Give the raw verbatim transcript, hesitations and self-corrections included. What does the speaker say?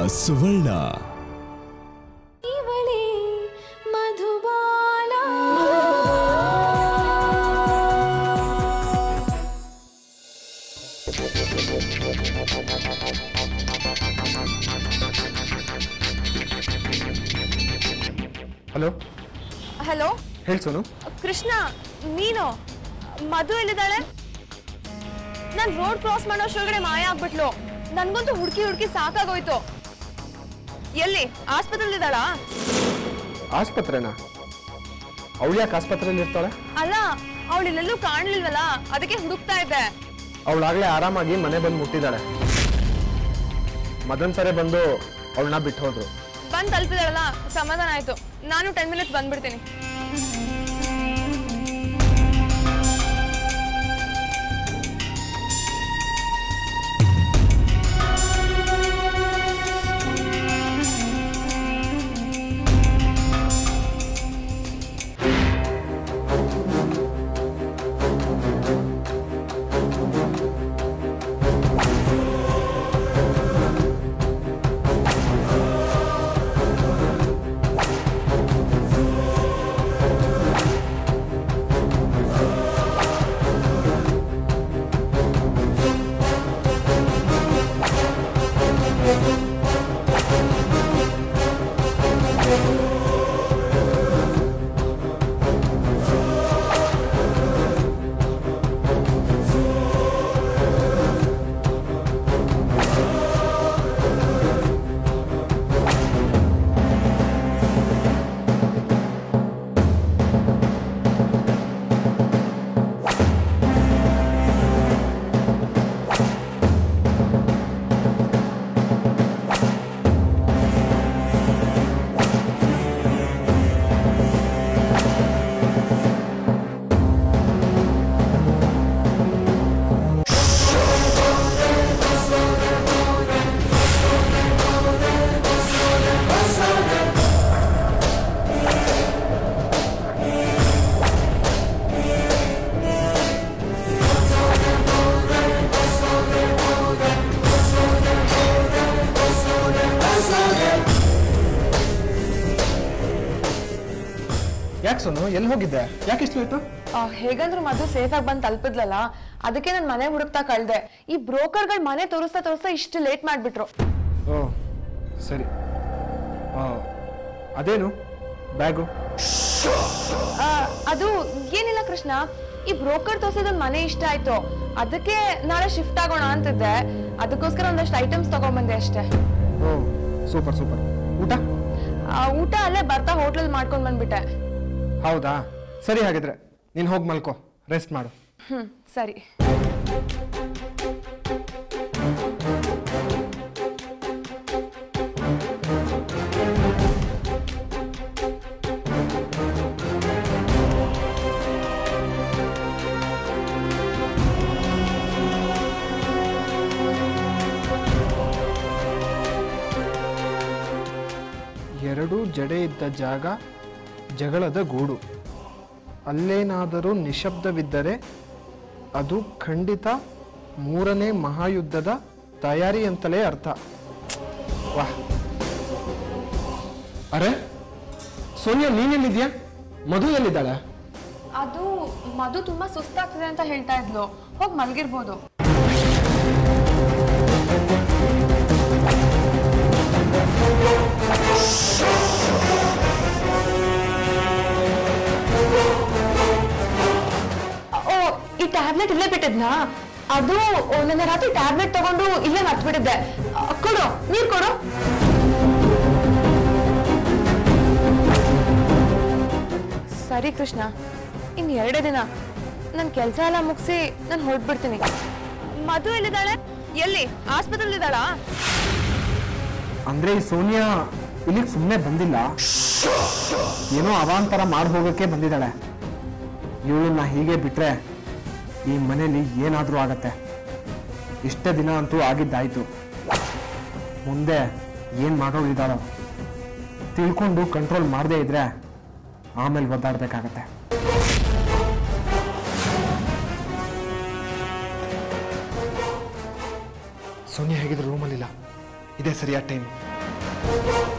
ಸುವರ್ಣ. Hello hello ಹೇಳಿ ಸೋನು. ಕೃಷ್ಣ, ನೀನು ಮಧು ಎಲ್ಲಿದ್ದಾಳೆ? ನಾನು ರೋಡ್ ಕ್ರಾಸ್ ಮಾಡೋಷ್ಟ್ರೊಳಗಡೆ ಮಾಯ ಆಗ್ಬಿಟ್ಲು. ನನ್ಗಂತೂ ಹುಡುಕಿ ಹುಡುಕಿ ಸಾಕಾಗೋಯ್ತು. ಎಲ್ಲಿ? ಆಸ್ಪತ್ರೆಯಲ್ಲಿದ್ದಾಳಾ? ಆಸ್ಪತ್ರೆನಾ? ಅವಳು ಯಾಕೆ ಆಸ್ಪತ್ರೆಯಲ್ಲಿ ಇರ್ತಾಳೆ? ಅಲ್ಲ, ಅವಳು ಇಲ್ಲೆಲ್ಲೂ ಕಾಣಲಿಲ್ವಲ್ಲ, ಅದಕ್ಕೆ ಹುಡುಕ್ತಾ ಇದ್ದೆ. ಅವಳಾಗ್ಲೇ ಆರಾಮಾಗಿ ಮನೆ ಬಂದು ಮುಟ್ಟಿದ್ದಾಳೆ. ಮದನ್ ಸರಿ ಬಂದು ಅವಳನ್ನ ಬಿಟ್ಟು ಹೋದ್ರು. ಬಂದು ತಲುಪಿದಾಳಲ್ಲ, ಸಮಾಧಾನ ಆಯ್ತು. ನಾನು ಟೆನ್ ಮಿನಿಟ್ಸ್ ಬಂದ್ಬಿಡ್ತೀನಿ. ಯಾಕೆ ಸೋನು, ಎಲ್ಲಿ ಹೋಗಿದ್ದೆ? ಯಾಕೆ ಇಷ್ಟು ಲೇಟು? ಹೇಗಂದ್ರು ಮಧು ಸೇಫ್ ಆಗಿ ಬಂದು ತಲುಪಿದ್ಲಲ್ಲ, ಅದಕ್ಕೆ ನಾನು ಮನೆ ಹುಡುಕ್ತಾ ಕಳ್ದೆ. ಈ ಬ್ರೋಕರ್ಗಳು ಮನೆ ತೋರಿಸ್ತಾ ತೋರಿಸ್ತಾ ಇಷ್ಟು ಲೇಟ್ ಮಾಡ್ಬಿಟ್ರು. ಓ ಸರಿ. ಅದೇನು ಬ್ಯಾಗು? ಅದು ಏನಿಲ್ಲ ಕೃಷ್ಣ, ಈ ಬ್ರೋಕರ್ ತೋರ್ಸೋದೊಂದು ಮನೆ ಇಷ್ಟ ಆಯ್ತು, ಅದಕ್ಕೆ ನಾಳೆ ಶಿಫ್ಟ್ ಆಗೋಣ ಅಂತಿದ್ದೆ. ಅದಕ್ಕೋಸ್ಕರ ಒಂದಷ್ಟು ಐಟಮ್ಸ್ ತಗೊಂಡ್ಬಂದೆ ಅಷ್ಟೇ. ಓ ಸೂಪರ್ ಸೂಪರ್. ಊಟ? ಊಟ ಅಲ್ಲೇ ಬರ್ತಾ ಹೋಟ್ಲಲ್ಲಿ ಮಾಡ್ಕೊಂಡ್ ಬಂದ್ಬಿಟ್ಟೆ. ಹೌದಾ, ಸರಿ. ಹಾಗಿದ್ರೆ ನೀನು ಹೋಗಿ ಮಲ್ಕೋ, ರೆಸ್ಟ್ ಮಾಡು. ಹ್ಮ್ ಸರಿ. ಎರಡು ಜಡೆ ಇದ್ದ ಜಾಗ ಜಗಳದ ಗೂಡು. ಅಲ್ಲೇನಾದರೂ ನಿಶಬ್ದವಿದ್ದರೆ ಅದು ಖಂಡಿತ ಮೂರನೇ ಮಹಾಯುದ್ಧದ ತಯಾರಿ ಅಂತಲೇ ಅರ್ಥ. ವಾಹ್. ಅರೆ ಸೋನಿಯಾ, ನೀನೆಲ್ಲಿದ್ಯಾ? ಮಧು ಎಲ್ಲಿದ್ದಾಳೆ? ಅದು ಮಧು ತುಂಬಾ ಸುಸ್ತಾಗ್ತದೆ ಅಂತ ಹೇಳ್ತಾ ಇದ್ಲು, ಹೋಗಿ ಮಲಗಿರ್ಬೋದು. ಓ, ಈ ಟ್ಯಾಬ್ಲೆಟ್ ಇಲ್ಲೇ ಬಿಟ್ಟಿದ್ನಾ? ಅದು ನನ್ನ ರಾತ್ರಿ ಟ್ಯಾಬ್ಲೆಟ್ ತಗೊಂಡು ಇಲ್ಲೇ ಮರ್ತ್ಬಿಟ್ಟಿದ್ದೆ. ಕೊಡು, ನೀರ್ ಕೊಡು. ಸರಿ ಕೃಷ್ಣ, ಇನ್ ಎರಡೇ ದಿನ ನನ್ ಕೆಲ್ಸ ಎಲ್ಲ ಮುಗಿಸಿ ನಾನು ಹೊರಟ್ಬಿಡ್ತೀನಿ. ಮಧು ಎಲ್ಲಿದ್ದಾಳೆ? ಎಲ್ಲಿ? ಆಸ್ಪತ್ರೆಯಲ್ಲಿದ್ದಾಳಾ? ಅಂದ್ರೆ ಈ ಸೋನಿಯಾ ಇಲ್ಲಿಗೆ ಸುಮ್ಮನೆ ಬಂದಿಲ್ಲ, ಏನೋ ಅವಾಂತರ ಮಾಡಿ ಹೋಗಕ್ಕೆ ಬಂದಿದ್ದಾಳೆ. ಇವಳನ್ನ ಹೀಗೆ ಬಿಟ್ರೆ ಈ ಮನೇಲಿ ಏನಾದ್ರೂ ಆಗತ್ತೆ. ಇಷ್ಟೇ ದಿನ ಅಂತೂ ಆಗಿದ್ದಾಯ್ತು, ಮುಂದೆ ಏನ್ ಮಾಡೋಳಿದ್ದಾಳೋ ತಿಳ್ಕೊಂಡು ಕಂಟ್ರೋಲ್ ಮಾಡದೇ ಇದ್ರೆ ಆಮೇಲೆ ಒದ್ದಾಡ್ಬೇಕಾಗತ್ತೆ. ಸೋನಿಯಾ ಹೇಗಿದ್ರು ರೂಮಲ್ಲಿಲ್ಲ, ಇದೇ ಸರಿಯಾದ ಟೈಮ್. ಹೋಗು